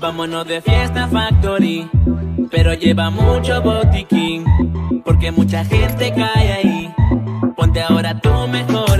Vámonos de fiesta Factory, pero lleva mucho botiquín, porque mucha gente cae ahí. Ponte ahora tú mejor